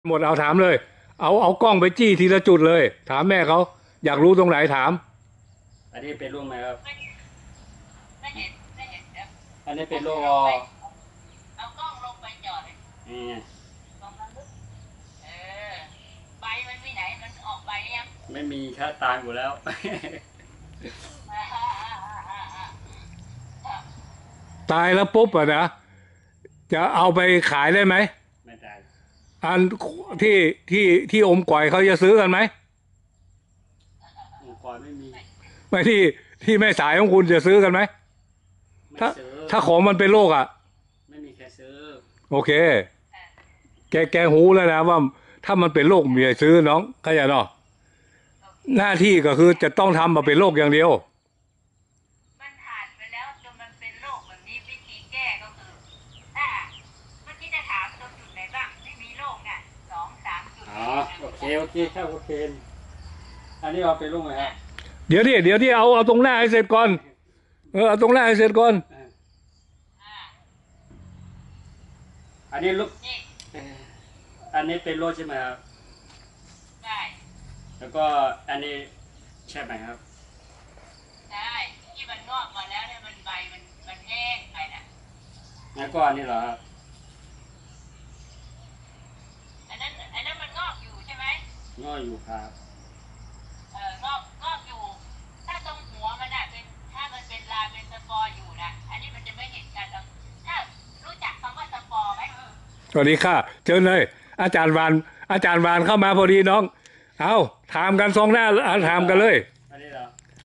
หมดเอาถามเลยเอากล้องไปจี้ทีละจุดเลยถามแม่เขาอยากรู้ตรงไหนถามอันนี้เป็นลูกไหมครับไม่เห็นเดี๋ยวอันนี้เป็นลูกเอากล้องลงไปจอดเลยนี่ลองมันลึกเออใบมันไปไหนมันออกใบยังไม่มีค่าตายหมดแล้วตายแล้วปุ๊บอะนะจะเอาไปขายได้ไหมไม่ได้อันที่ที่อมก่อยเขาจะซื้อกันไหมองค์กรไม่มีไม่ที่แม่สายของคุณจะซื้อกันไหมไม่ซื้อถ้าของมันเป็นโรคอ่ะไม่มีใครซื้อโอเคแกหูแล้วนะว่าถ้ามันเป็นโรคมีใครซื้อน้องเข้าใจเนาะหน้าที่ก็คือจะต้องทำมาเป็นโรคอย่างเดียวมันผ่านไปแล้วจนมันเป็นโรคแบบนี้วิธีแก้ก็คือถ้าเมื่อกี้จะถามตรงจุดไหนบ้างไม่มีโรคเนี่ย2-3 จุดอ๋อโอเคครับโอเคอันนี้เอาเป็นลูกไหมครับเดี๋ยวดิเอาตรงหน้าให้เสร็จก่อนเอาตรงหน้าให้เสร็จก่อนอันนี้ลูกอันนี้เป็นโรคใช่ไหมครับใช่แล้วก็อันนี้ใช่ไหมครับใช่ที่มันงอกมาแล้วเนี่ยมันใบมันแห้งไปนะแล้วก็อันนี้เหรอครับอันนั้นมันงอกอยู่ใช่ไหมงอกอยู่ครับงอกอยู่ถ้าตรงหัวมันน่ะเป็นถ้ามันเป็นลาเป็นสปอร์อยู่นะอันนี้มันจะไม่เห็นกันหรอกถ้ารู้จักคำว่าสปอร์ไหมสวัสดีค่ะเชิญเลยอาจารย์วานเข้ามาพอดีน้องเอาถามกันสองหน้าถามกันเลย